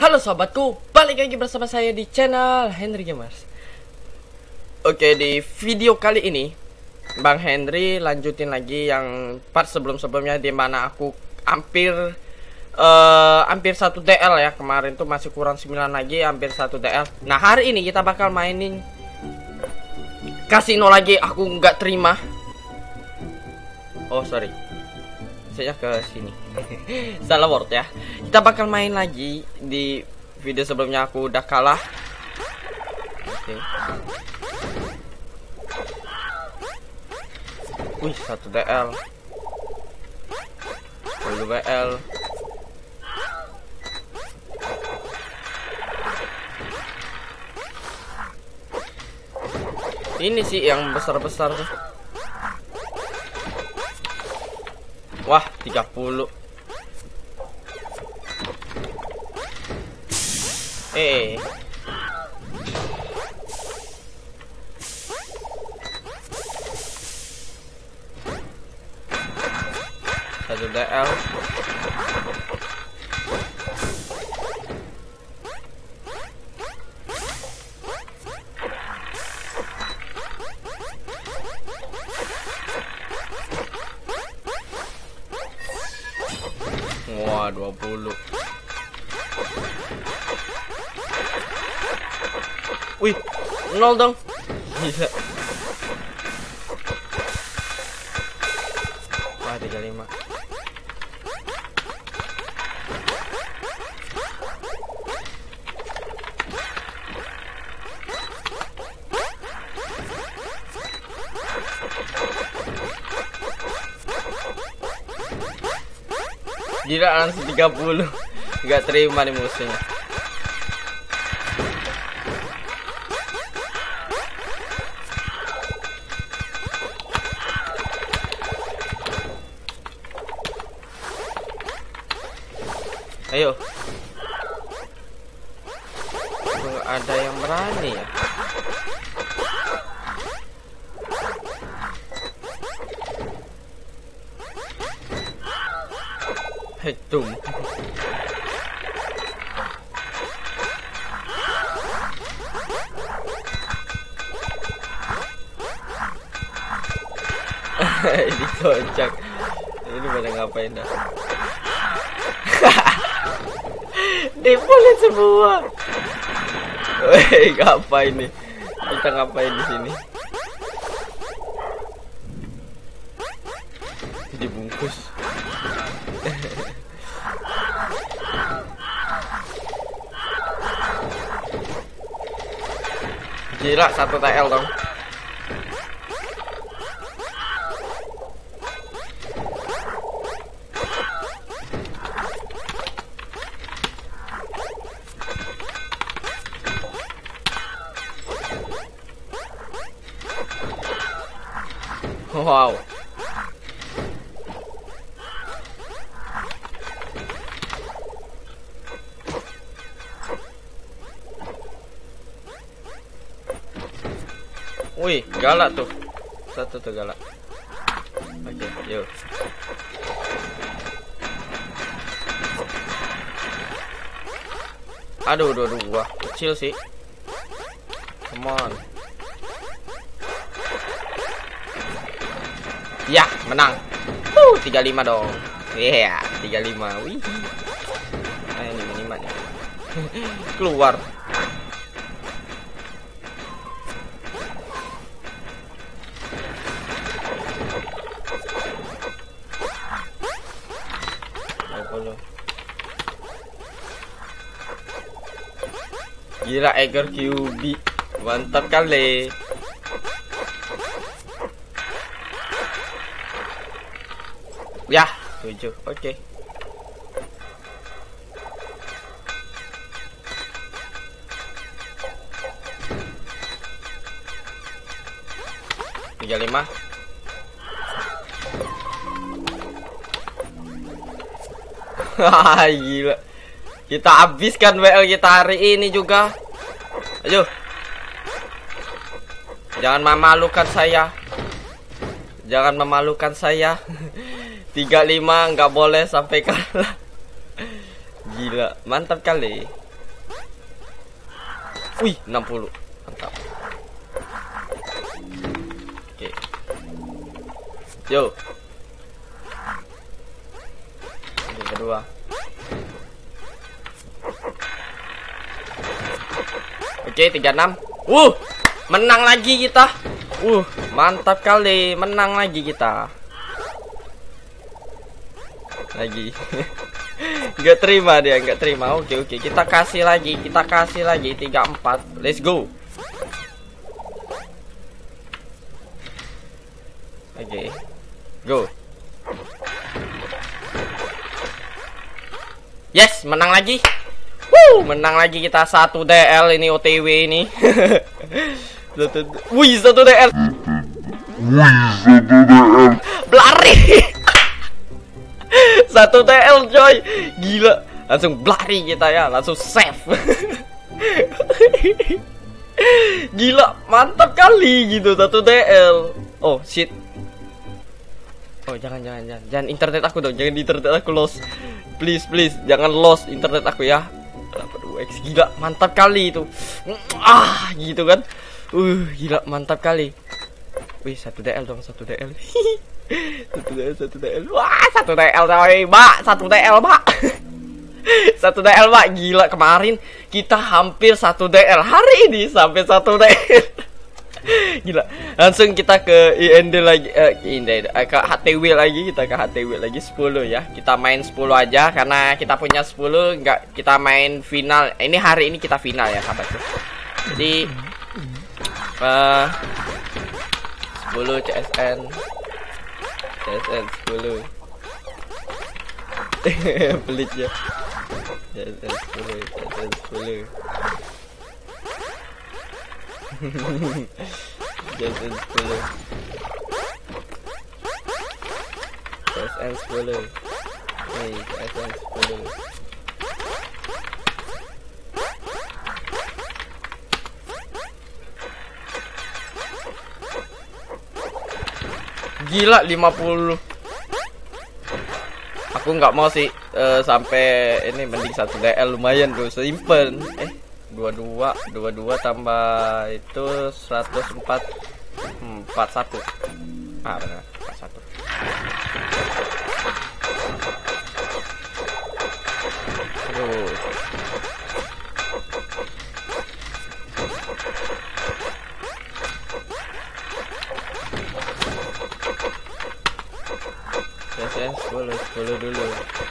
Halo sobatku, balik lagi bersama saya di channel Henry Gamers. Oke, di video kali ini Bang Henry lanjutin lagi yang part sebelum-sebelumnya, dimana aku hampir 1 DL ya. Kemarin tuh masih kurang 9 lagi, hampir 1 DL. Nah, hari ini kita bakal mainin kasino lagi. Aku nggak terima. Oh sorry, saya ke sini. Salah word ya. Kita bakal main lagi. Di video sebelumnya aku udah kalah. Oke. Wih, 1 DL. 10 BL. Ini sih yang besar-besar tuh. Wah, 30. Satu DL. Wah, 20. Wih, 0 dong. Bisa. Wah, 35. Gila, langsung 30. Gak terima nih musuhnya. Ayo. Nggak ada yang berani ya. Hitung. Ini kocak. Ini pada ngapain dah? Dipulit semua. Woi, ngapain nih? Kita ngapain di sini? Dibungkus. Gila, 1 TL dong. Wow. Wih, galak tuh. Satu tuh galak. Oke, yuk. Aduh, dua kecil sih. Come on. Ya, menang. 35 dong. Iya, yeah, 35. Wih. Ayo nih, minimal nih. Keluar. Gila, Eger QB. Mantap kali. Ya, 7. Oke. Tiga 5. Gila. Kita habiskan WL kita hari ini juga. Ayo. Jangan memalukan saya. Jangan memalukan saya. 35 nggak boleh sampai kalah. Gila, mantap kali. Wih, 60. Mantap. Oke. Yo. Yang kedua. Oke, 36. Menang lagi kita. Mantap kali, menang lagi kita. Lagi. Nggak terima dia, nggak terima. Oke, kita kasih lagi 34. Let's go. Oke. Go. Yes, menang lagi. Menang lagi kita 1 DL ini OTW ini. Wih, 1 DL. Blari. 1 TL coy. Gila. Langsung blari kita ya, langsung save. Gila, mantap kali gitu 1 DL. Oh shit. Oh jangan internet aku dong, jangan internet aku lost. Please, jangan lost internet aku ya. 82x, gila, mantap kali itu. Gitu kan. Gila, mantap kali. Wih, 1 DL dong, 1 DL. 1 DL. Wah, 1 DL coy, Mbak. 1 DL, Mbak. 1 DL, Mbak. Gila, kemarin kita hampir 1 DL. Hari ini sampai 1 DL. Gila. Langsung kita ke IND lagi, ke HTW lagi, kita ke HTW lagi 10 ya. Kita main 10 aja karena kita punya 10, enggak kita main final. Ini hari ini kita final ya, sahabatku. Jadi 10 CSN 10. Pelit ya. CSN 10. CSN 10. CSN 10. Nih, CSN 10. Gila, 50. Aku nggak mau sih sampai ini, mending 1 DL lumayan tuh, simpen. 22 tambah itu 104 41. Benar, 41. Aduh. CSN 10 dulu.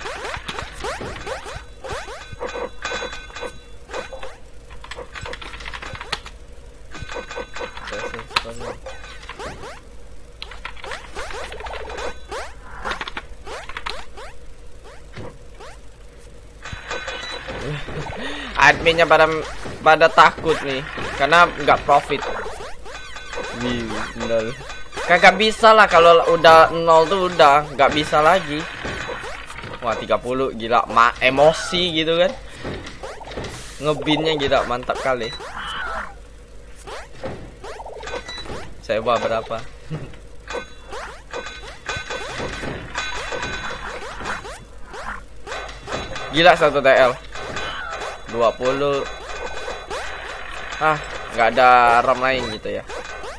Adminnya pada takut nih karena nggak profit. Bener. Kagak bisa lah, kalau udah 0 tuh udah nggak bisa lagi. Wah, 30, gila, emosi gitu kan. Ngebinnya gila, mantap kali. Sewa berapa? Gila, 1 TL 20. Nggak ada RAM lain gitu ya.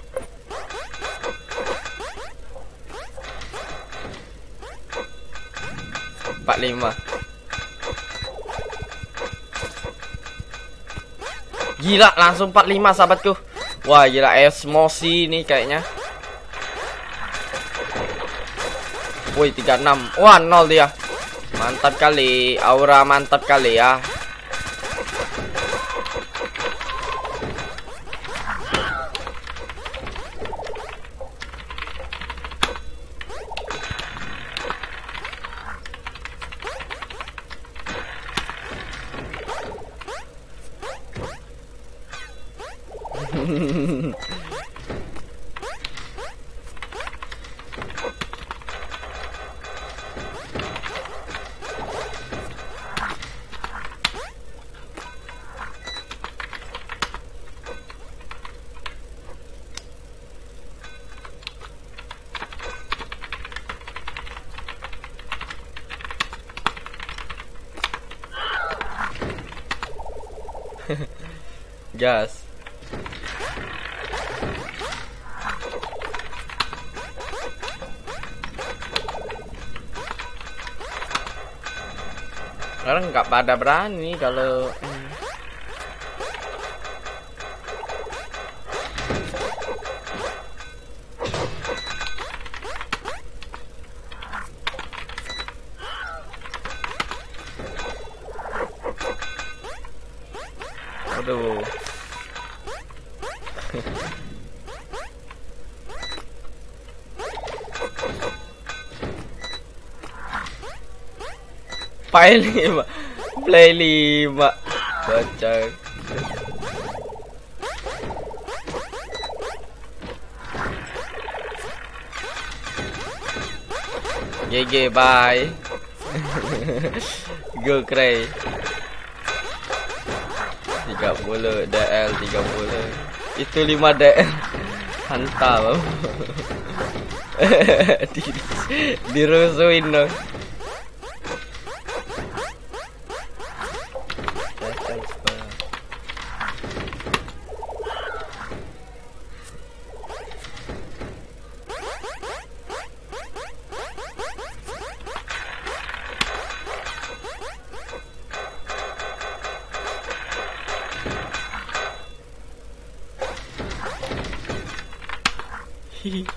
Gila, langsung 45 sahabatku. Wah, gila, emosi nih kayaknya. Woi, 36. Wah, 0 dia. Mantap kali, aura mantap kali ya. Gas. Orang nggak pada berani kalau aduh. Play 5. Play 5. Kocak. GG, bye. Go cray. 30 DL 30. Itu 5 DL. Hantam. Dirusuin dong. Hihi.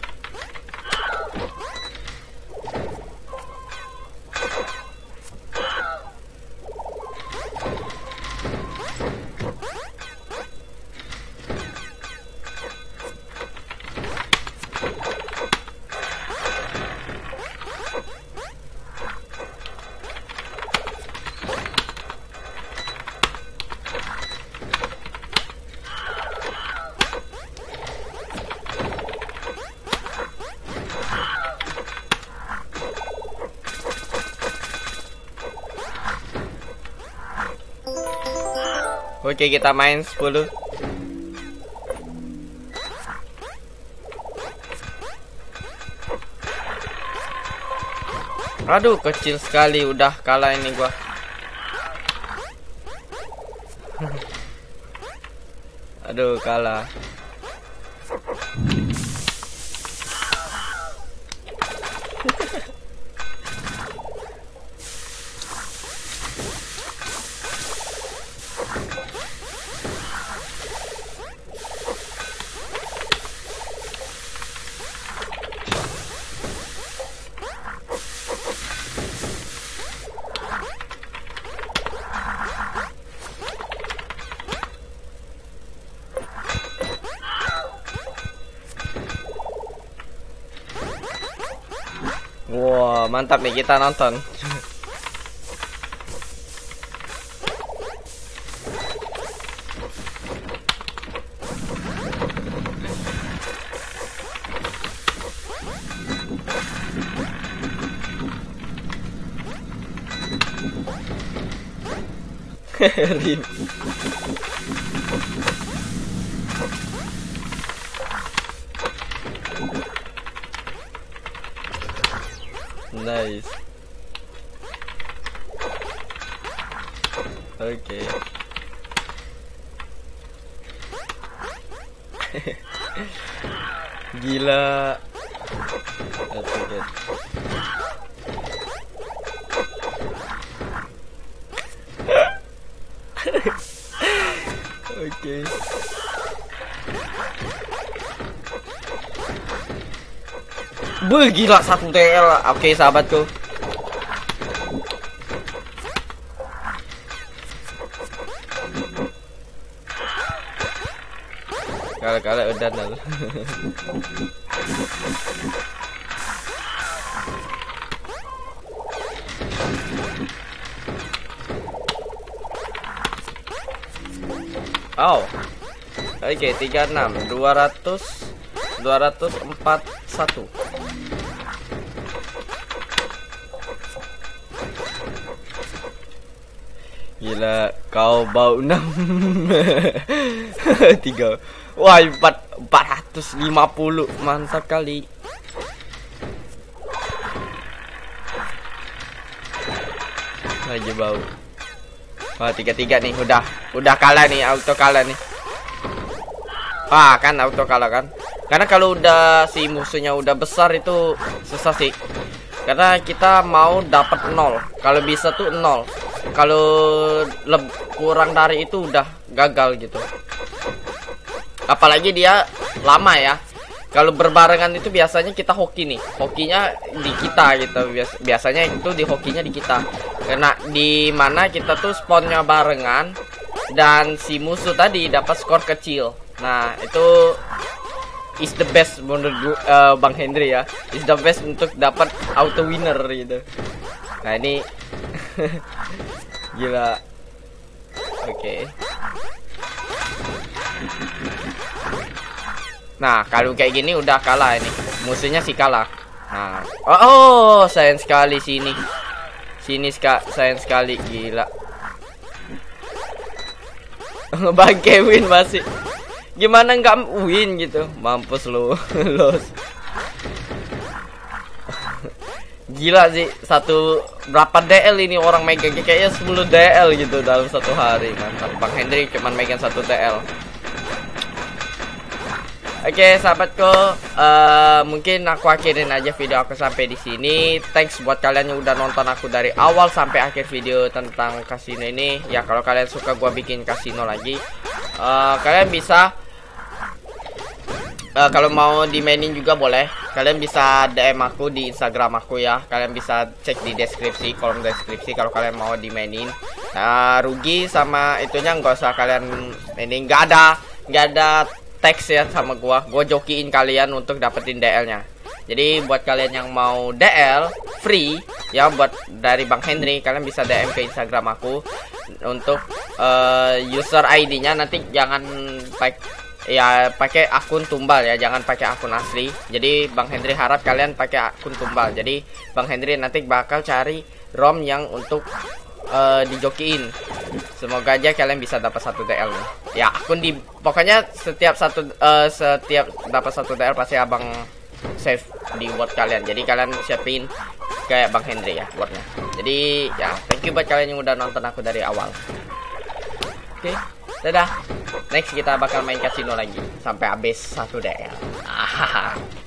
Oke, kita main 10. Aduh, kecil sekali, udah kalah ini gua. Aduh, kalah. Wah, mantap nih, kita nonton. Rip. Nice. Oke. Gila. That's good. Oke. Gila 1 TL. Oke, sahabatku. Kala-kala udah nol. Oh. Oke, 36 241. Gila, kau bau 6. 3. Wah, 450. Mantap kali. Lagi bau. Wah, 3-3 nih, udah kalah nih, auto kalah nih. Ah, kan auto kalah kan. Karena kalau udah si musuhnya udah besar itu susah sih. Karena kita mau dapat 0. Kalau bisa tuh 0. Kalau kurang dari itu udah gagal gitu. Apalagi dia lama ya. Kalau berbarengan itu biasanya kita hoki nih. Hokinya di kita gitu. Biasanya itu di hokinya di kita. Karena di mana kita tuh spawnnya barengan dan si musuh tadi dapat skor kecil. Nah, itu is the best menurut Bang Hendry ya. Is the best untuk dapat auto winner gitu. Nah, ini gila. Oke. Nah, kalau kayak gini udah kalah ini. Musuhnya sih kalah. Nah, oh, sayang sekali sini. Sayang sekali, gila. Bang Kevin masih. Gimana nggak win gitu? Mampus lu. Los. Gila sih, berapa DL ini orang megang, kayaknya 10 DL gitu dalam satu hari. Mantap. Bang Hendry cuman megang 1 DL. Oke, sahabatku, mungkin aku akhirin aja video aku sampai di sini. Thanks buat kalian yang udah nonton aku dari awal sampai akhir video tentang kasino ini. Ya, kalau kalian suka gua bikin kasino lagi, kalian bisa kalau mau dimainin juga boleh. Kalian bisa DM aku di Instagram aku ya. Kalian bisa cek di deskripsi, kolom deskripsi kalau kalian mau dimainin. Rugi sama itunya nggak usah kalian ini, nggak ada teks ya sama gua jokiin kalian untuk dapetin DL-nya. Jadi buat kalian yang mau DL free ya, buat dari Bang Hendry, kalian bisa DM ke Instagram aku untuk user ID-nya. Nanti jangan pakai akun tumbal ya, jangan pakai akun asli. Jadi Bang Hendry harap kalian pakai akun tumbal. Jadi Bang Hendry nanti bakal cari ROM yang untuk dijokiin. Semoga aja kalian bisa dapat 1 DL nih. Ya, pokoknya setiap dapat 1 DL pasti abang save di word kalian. Jadi kalian siapin kayak Bang Hendry ya wordnya. Jadi ya, thank you buat kalian yang udah nonton aku dari awal. Oke, dadah. Next kita bakal main kasino lagi sampai habis 1 DL.